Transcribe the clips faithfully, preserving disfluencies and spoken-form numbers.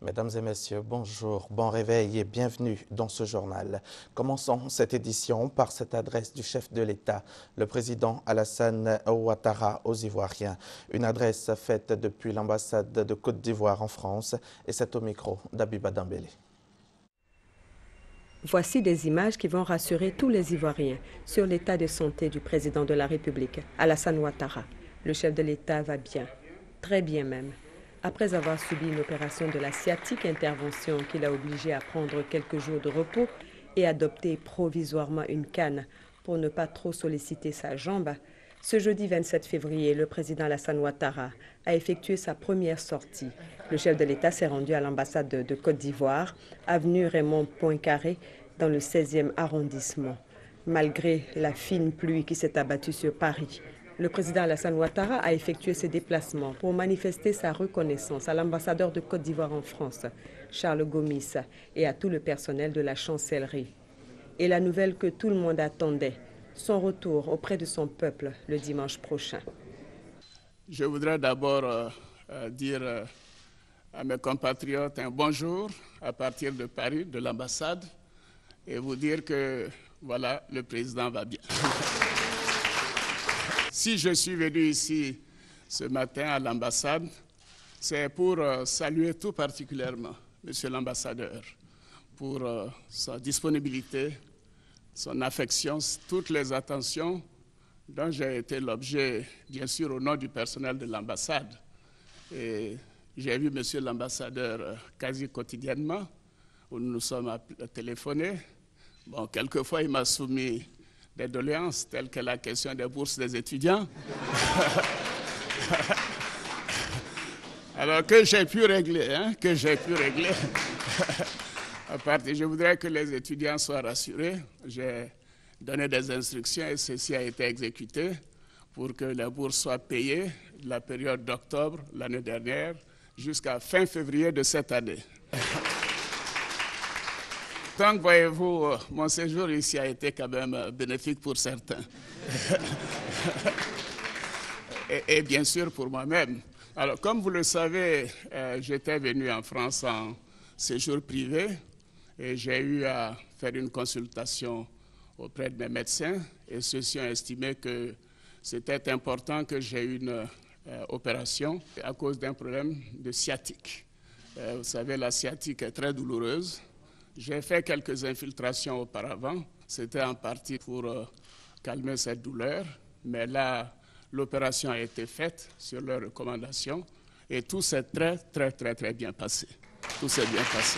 Mesdames et messieurs, bonjour, bon réveil et bienvenue dans ce journal. Commençons cette édition par cette adresse du chef de l'État, le président Alassane Ouattara aux Ivoiriens. Une adresse faite depuis l'ambassade de Côte d'Ivoire en France et c'est au micro d'Abiba Dambélé. Voici des images qui vont rassurer tous les Ivoiriens sur l'état de santé du président de la République, Alassane Ouattara. Le chef de l'État va bien, très bien même. Après avoir subi une opération de la sciatique, intervention qui l'a obligé à prendre quelques jours de repos et adopter provisoirement une canne pour ne pas trop solliciter sa jambe, ce jeudi vingt-sept février, le président Alassane Ouattara a effectué sa première sortie. Le chef de l'État s'est rendu à l'ambassade de, de Côte d'Ivoire, avenue Raymond Poincaré, dans le seizième arrondissement. Malgré la fine pluie qui s'est abattue sur Paris, le président Alassane Ouattara a effectué ses déplacements pour manifester sa reconnaissance à l'ambassadeur de Côte d'Ivoire en France, Charles Gomis, et à tout le personnel de la chancellerie. Et la nouvelle que tout le monde attendait, son retour auprès de son peuple le dimanche prochain. Je voudrais d'abord euh, euh, dire euh, à mes compatriotes un bonjour à partir de Paris, de l'ambassade, et vous dire que voilà, le président va bien. Si je suis venu ici ce matin à l'ambassade, c'est pour euh, saluer tout particulièrement Monsieur l'ambassadeur pour euh, sa disponibilité, son affection, toutes les attentions dont j'ai été l'objet, bien sûr, au nom du personnel de l'ambassade. Et j'ai vu Monsieur l'ambassadeur euh, quasi quotidiennement, où nous nous sommes téléphonés. Bon, quelquefois, il m'a soumis des doléances telles que la question des bourses des étudiants. Alors que j'ai pu régler, hein, que j'ai pu régler. À partir, je voudrais que les étudiants soient rassurés. J'ai donné des instructions et ceci a été exécuté pour que les bourses soient payées de la période d'octobre l'année dernière jusqu'à fin février de cette année. Donc, voyez-vous, mon séjour ici a été quand même bénéfique pour certains. et, et bien sûr pour moi-même. Alors, comme vous le savez, euh, j'étais venu en France en séjour privé et j'ai eu à faire une consultation auprès de mes médecins et ceux-ci ont estimé que c'était important que j'ai une euh, opération à cause d'un problème de sciatique. Euh, vous savez, la sciatique est très douloureuse. J'ai fait quelques infiltrations auparavant. C'était en partie pour euh, calmer cette douleur. Mais là, l'opération a été faite sur leurs recommandations et tout s'est très, très, très, très bien passé. Tout s'est bien passé.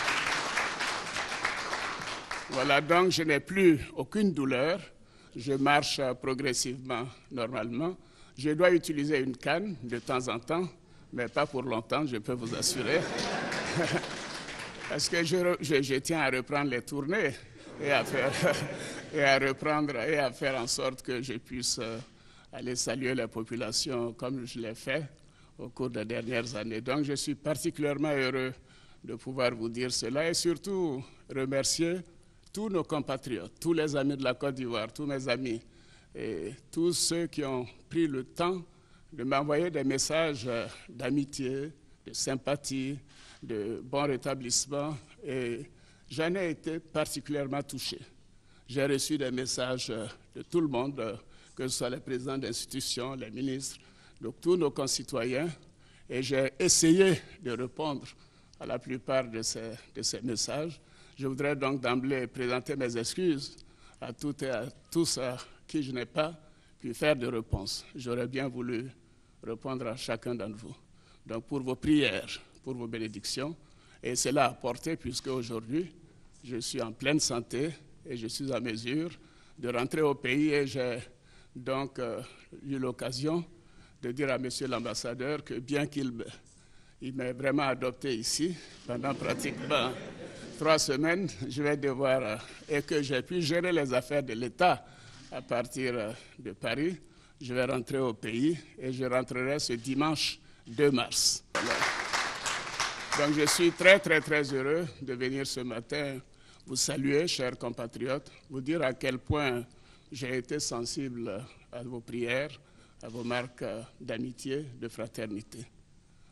Voilà, donc je n'ai plus aucune douleur. Je marche progressivement, normalement. Je dois utiliser une canne de temps en temps, mais pas pour longtemps, je peux vous assurer. Parce que je, je, je tiens à reprendre les tournées et à, faire, et à reprendre et à faire en sorte que je puisse aller saluer la population comme je l'ai fait au cours des dernières années. Donc je suis particulièrement heureux de pouvoir vous dire cela et surtout remercier tous nos compatriotes, tous les amis de la Côte d'Ivoire, tous mes amis et tous ceux qui ont pris le temps de m'envoyer des messages d'amitié, de sympathie, de bon rétablissement et j'en ai été particulièrement touché. J'ai reçu des messages de tout le monde, que ce soit les présidents d'institutions, les ministres, de tous nos concitoyens et j'ai essayé de répondre à la plupart de ces, de ces messages. Je voudrais donc d'emblée présenter mes excuses à toutes et à tous à qui je n'ai pas pu faire de réponse. J'aurais bien voulu répondre à chacun d'entre vous. Donc pour vos prières, pour vos bénédictions, et cela a porté puisque aujourd'hui, je suis en pleine santé et je suis à mesure de rentrer au pays et j'ai donc euh, eu l'occasion de dire à monsieur l'ambassadeur que bien qu'il il m'ait vraiment adopté ici pendant pratiquement trois semaines, je vais devoir, euh, et que j'ai pu gérer les affaires de l'État à partir euh, de Paris, je vais rentrer au pays et je rentrerai ce dimanche deux mars. Alors, donc je suis très très très heureux de venir ce matin vous saluer, chers compatriotes, vous dire à quel point j'ai été sensible à vos prières, à vos marques d'amitié, de fraternité.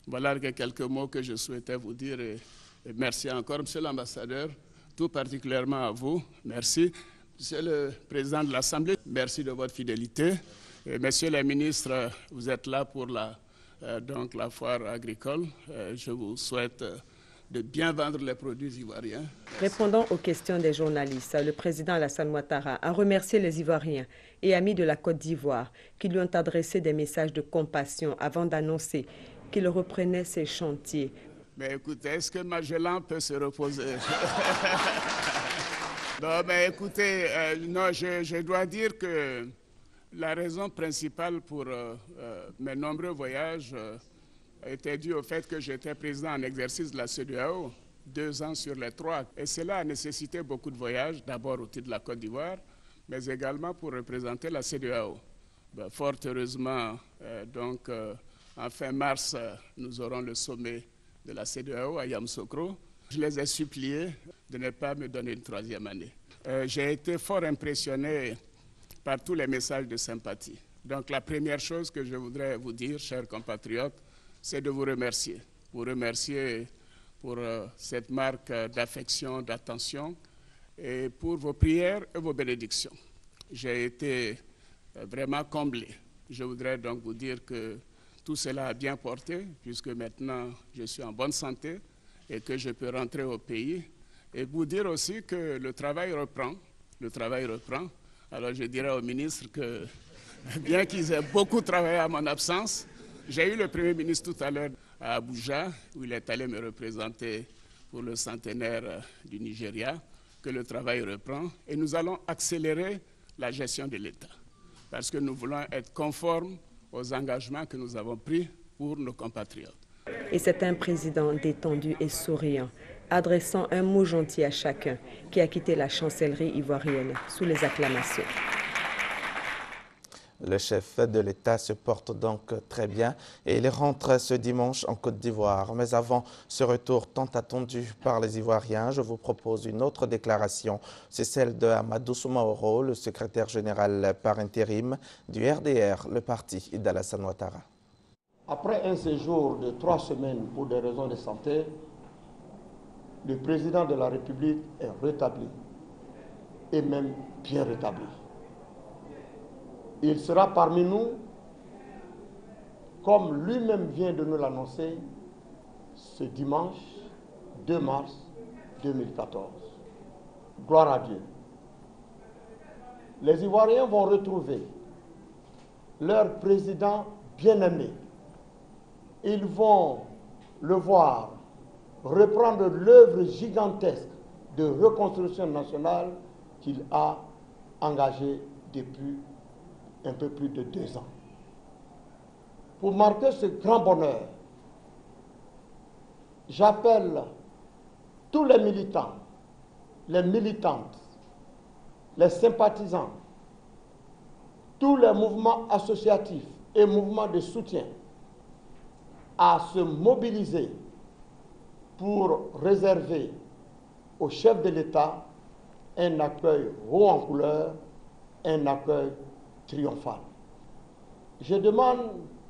Voilà quelques mots que je souhaitais vous dire et, et merci encore, Monsieur l'ambassadeur, tout particulièrement à vous. Merci. Monsieur le Président de l'Assemblée, merci de votre fidélité. Et messieurs les ministres, vous êtes là pour la, euh, donc la foire agricole. Euh, je vous souhaite euh, de bien vendre les produits ivoiriens. Répondant aux questions des journalistes, le président Alassane Ouattara a remercié les Ivoiriens et amis de la Côte d'Ivoire qui lui ont adressé des messages de compassion avant d'annoncer qu'il reprenait ses chantiers. Mais écoutez, est-ce que Magellan peut se reposer? Non, mais écoutez, euh, non, je, je dois dire que la raison principale pour euh, euh, mes nombreux voyages euh, était due au fait que j'étais président en exercice de la C E D E A O, deux ans sur les trois. Et cela a nécessité beaucoup de voyages, d'abord au titre de la Côte d'Ivoire, mais également pour représenter la C E D E A O. Ben, fort heureusement, euh, donc, euh, en fin mars, euh, nous aurons le sommet de la C E D E A O à Yamoussoukro. Je les ai suppliés de ne pas me donner une troisième année. Euh, j'ai été fort impressionné par tous les messages de sympathie. Donc la première chose que je voudrais vous dire, chers compatriotes, c'est de vous remercier. Vous remercier pour euh, cette marque d'affection, d'attention et pour vos prières et vos bénédictions. J'ai été euh, vraiment comblé. Je voudrais donc vous dire que tout cela a bien porté, puisque maintenant je suis en bonne santé et que je peux rentrer au pays. Et vous dire aussi que le travail reprend. Le travail reprend. Alors je dirais au ministre que, bien qu'ils aient beaucoup travaillé à mon absence, j'ai eu le Premier ministre tout à l'heure à Abuja, où il est allé me représenter pour le centenaire du Nigeria, que le travail reprend. Et nous allons accélérer la gestion de l'État, parce que nous voulons être conformes aux engagements que nous avons pris pour nos compatriotes. Et c'est un président détendu et souriant, adressant un mot gentil à chacun, qui a quitté la chancellerie ivoirienne sous les acclamations. Le chef de l'État se porte donc très bien et il rentre ce dimanche en Côte d'Ivoire. Mais avant ce retour tant attendu par les Ivoiriens, je vous propose une autre déclaration. C'est celle de Amadou Soumaoro, le secrétaire général par intérim du R D R, le parti d'Alassane Ouattara. Après un séjour de trois semaines pour des raisons de santé, le président de la République est rétabli et même bien rétabli. Il sera parmi nous, comme lui-même vient de nous l'annoncer, ce dimanche deux mars deux mille quatorze. Gloire à Dieu. Les Ivoiriens vont retrouver leur président bien-aimé. Ils vont le voir reprendre l'œuvre gigantesque de reconstruction nationale qu'il a engagée depuis un peu plus de deux ans. Pour marquer ce grand bonheur, j'appelle tous les militants, les militantes, les sympathisants, tous les mouvements associatifs et mouvements de soutien à se mobiliser pour réserver au chef de l'État un accueil haut en couleur, un accueil triomphal. Je demande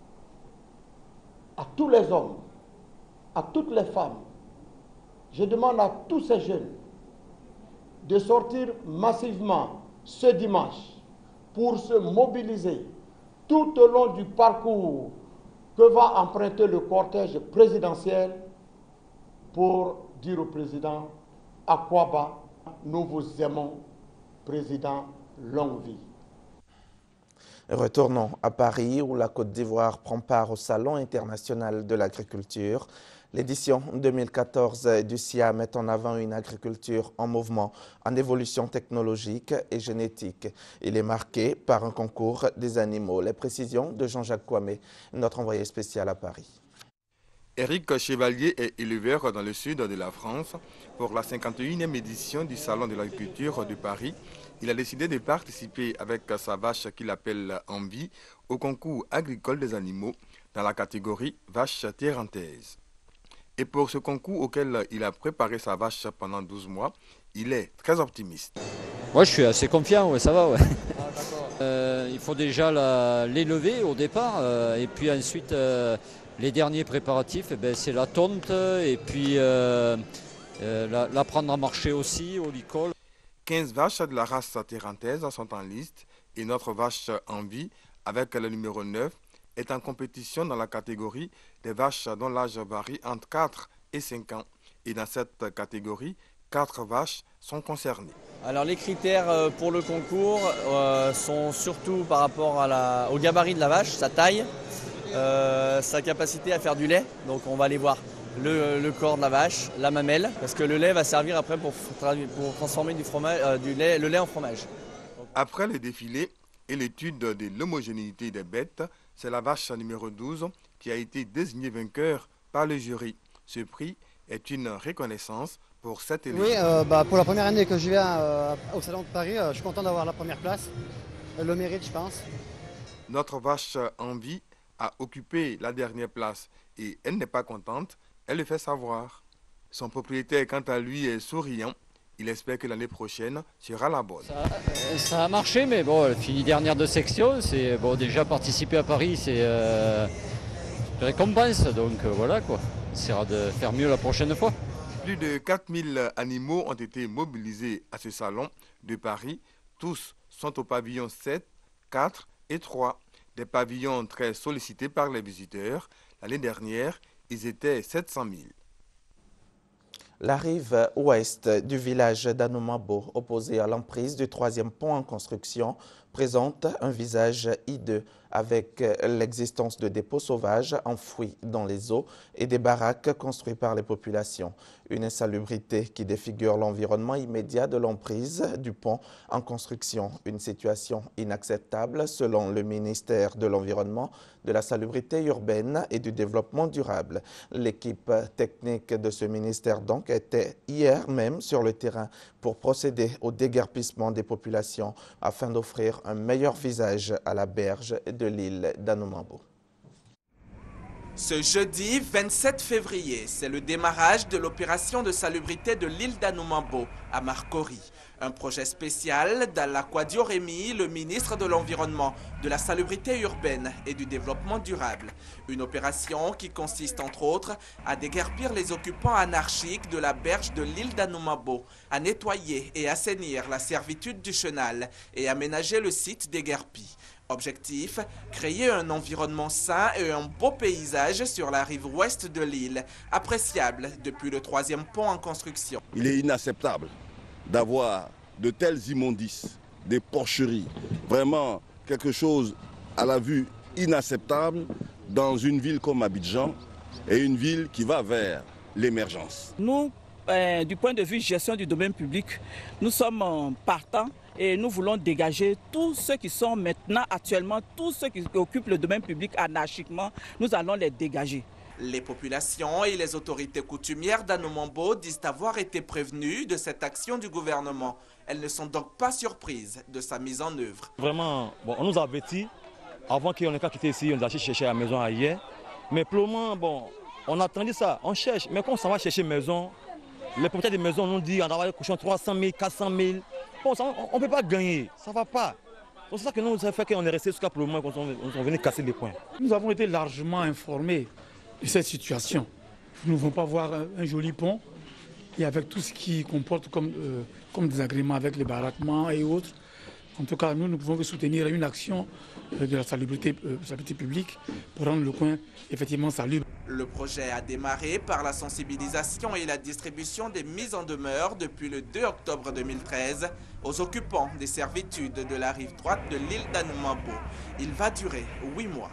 à tous les hommes, à toutes les femmes, je demande à tous ces jeunes de sortir massivement ce dimanche pour se mobiliser tout au long du parcours que va emprunter le cortège présidentiel pour dire au président Akwaba, nous vous aimons, président, longue vie. Retournons à Paris où la Côte d'Ivoire prend part au Salon international de l'agriculture. L'édition deux mille quatorze du S I A met en avant une agriculture en mouvement, en évolution technologique et génétique. Il est marqué par un concours des animaux. Les précisions de Jean-Jacques Kwame, notre envoyé spécial à Paris. Éric Chevalier est éleveur dans le sud de la France. Pour la cinquante et unième édition du Salon de l'agriculture de Paris, il a décidé de participer avec sa vache qu'il appelle Envie au concours agricole des animaux dans la catégorie vache tierrantaise. Et pour ce concours auquel il a préparé sa vache pendant douze mois, il est très optimiste. Moi je suis assez confiant, ouais, ça va. Ouais. Ah, euh, il faut déjà l'élever au départ euh, et puis ensuite euh, Les derniers préparatifs, eh ben, c'est la tonte et puis euh, euh, la, la prendre à marcher aussi au licol. quinze vaches de la race térantaise sont en liste et notre vache en vie, avec le numéro neuf, est en compétition dans la catégorie des vaches dont l'âge varie entre quatre et cinq ans. Et dans cette catégorie, quatre vaches sont concernées. Alors les critères pour le concours euh, sont surtout par rapport à la, au gabarit de la vache, sa taille, euh, sa capacité à faire du lait. Donc on va aller voir le, le corps de la vache, la mamelle, parce que le lait va servir après pour, pour transformer du fromage, euh, du lait, le lait en fromage. Après le défilé et l'étude de l'homogénéité des bêtes, c'est la vache numéro douze qui a été désignée vainqueur par le jury. Ce prix est une reconnaissance pour cette élève. Oui, euh, bah, pour la première année que je viens euh, au Salon de Paris, euh, je suis content d'avoir la première place. Elle le mérite, je pense. Notre vache en vie a occupé la dernière place et elle n'est pas contente, elle le fait savoir. Son propriétaire, quant à lui, est souriant. Il espère que l'année prochaine sera la bonne. Ça, ça a marché, mais bon, elle finit dernière de section. C'est bon, déjà participer à Paris, c'est euh, une récompense. Donc euh, voilà quoi. On essaiera de faire mieux la prochaine fois. Plus de quatre mille animaux ont été mobilisés à ce salon de Paris. Tous sont au pavillon sept, quatre et trois. Des pavillons très sollicités par les visiteurs. L'année dernière, ils étaient sept cent mille. La rive ouest du village d'Anoumabo, opposée à l'emprise du troisième pont en construction, présente un visage hideux avec l'existence de dépôts sauvages enfouis dans les eaux et des baraques construites par les populations. Une insalubrité qui défigure l'environnement immédiat de l'emprise du pont en construction. Une situation inacceptable selon le ministère de l'Environnement, de la Salubrité urbaine et du Développement durable. L'équipe technique de ce ministère donc était hier même sur le terrain pour procéder au déguerpissement des populations afin d'offrir un meilleur visage à la berge de l'île d'Anoumabo. Ce jeudi vingt-sept février, c'est le démarrage de l'opération de salubrité de l'île d'Anoumabo à Marcory. Un projet spécial d'Alakwadio Rémy, le ministre de l'Environnement, de la Salubrité urbaine et du Développement durable. Une opération qui consiste entre autres à déguerpir les occupants anarchiques de la berge de l'île d'Anoumabo, à nettoyer et assainir la servitude du chenal et aménager le site déguerpi. Objectif, créer un environnement sain et un beau paysage sur la rive ouest de l'île, appréciable depuis le troisième pont en construction. Il est inacceptable d'avoir de telles immondices, des porcheries, vraiment quelque chose à la vue inacceptable dans une ville comme Abidjan et une ville qui va vers l'émergence. Nous, euh, du point de vue gestion du domaine public, nous sommes euh, partants. Et nous voulons dégager tous ceux qui sont maintenant, actuellement, tous ceux qui occupent le domaine public anarchiquement, nous allons les dégager. Les populations et les autorités coutumières d'Anoumabo disent avoir été prévenues de cette action du gouvernement. Elles ne sont donc pas surprises de sa mise en œuvre. Vraiment, bon, on nous a avertis avant qu'on n'ait qu'à quitter ici, on a cherché la maison ailleurs. Mais pour le moment, bon, on a attendu ça, on cherche. Mais quand on s'en va chercher maison, les propriétaires des maisons nous disent on va coucher trois cent mille, quatre cent mille. Bon, on ne peut pas gagner, ça ne va pas. C'est ça que nous, ça fait qu'on est resté jusqu'à pour le moment, qu'on est venu casser les points. Nous avons été largement informés de cette situation. Nous ne voulons pas voir un, un joli pont et avec tout ce qui comporte comme, euh, comme désagrément avec les baraquements et autres. En tout cas, nous ne pouvons que soutenir une action de la salubrité, euh, salubrité publique pour rendre le coin effectivement salubre. Le projet a démarré par la sensibilisation et la distribution des mises en demeure depuis le deux octobre deux mille treize aux occupants des servitudes de la rive droite de l'île d'Anoumabo. Il va durer huit mois.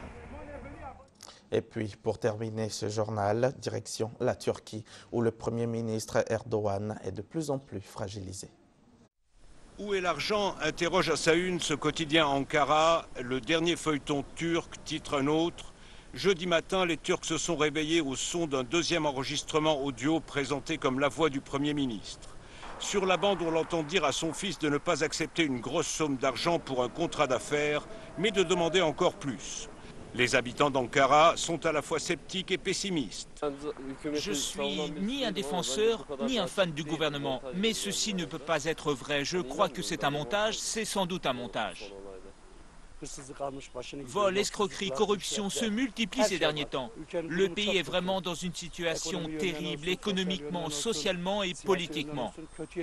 Et puis, pour terminer ce journal, direction la Turquie, où le Premier ministre Erdogan est de plus en plus fragilisé. Où est l'argent? Interroge à sa une ce quotidien Ankara. Le dernier feuilleton turc titre un autre. Jeudi matin, les Turcs se sont réveillés au son d'un deuxième enregistrement audio présenté comme la voix du Premier ministre. Sur la bande, on l'entend dire à son fils de ne pas accepter une grosse somme d'argent pour un contrat d'affaires, mais de demander encore plus. Les habitants d'Ankara sont à la fois sceptiques et pessimistes. Je suis ni un défenseur, ni un fan du gouvernement, mais ceci ne peut pas être vrai. Je crois que c'est un montage, c'est sans doute un montage. Vol, escroquerie, corruption se multiplient ces derniers temps. Le pays est vraiment dans une situation terrible, économiquement, socialement et politiquement.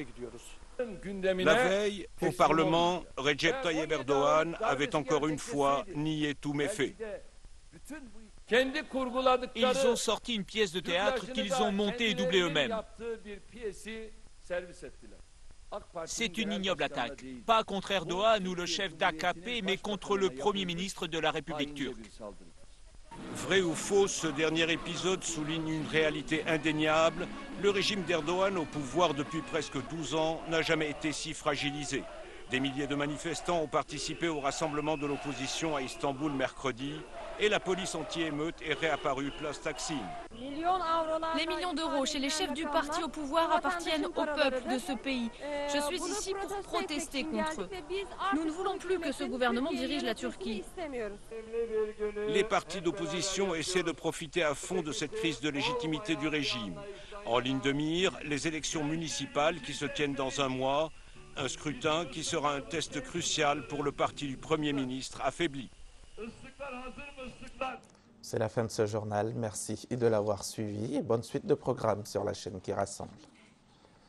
La veille, au Parlement, Recep Tayyip Erdogan avait encore une fois nié tous méfaits. Ils ont sorti une pièce de théâtre qu'ils ont montée et doublée eux-mêmes. C'est une ignoble attaque, pas contre Erdogan ou le chef d'A K P, mais contre le Premier ministre de la République turque. Vrai ou faux, ce dernier épisode souligne une réalité indéniable. Le régime d'Erdogan, au pouvoir depuis presque douze ans, n'a jamais été si fragilisé. Des milliers de manifestants ont participé au rassemblement de l'opposition à Istanbul mercredi et la police anti-émeute est réapparue place Taksim. Les millions d'euros chez les chefs du parti au pouvoir appartiennent au peuple de ce pays. Je suis ici pour protester contre eux. Nous ne voulons plus que ce gouvernement dirige la Turquie. Les partis d'opposition essaient de profiter à fond de cette crise de légitimité du régime. En ligne de mire, les élections municipales qui se tiennent dans un mois, un scrutin qui sera un test crucial pour le parti du Premier ministre affaibli. C'est la fin de ce journal. Merci de l'avoir suivi et bonne suite de programmes sur la chaîne qui rassemble.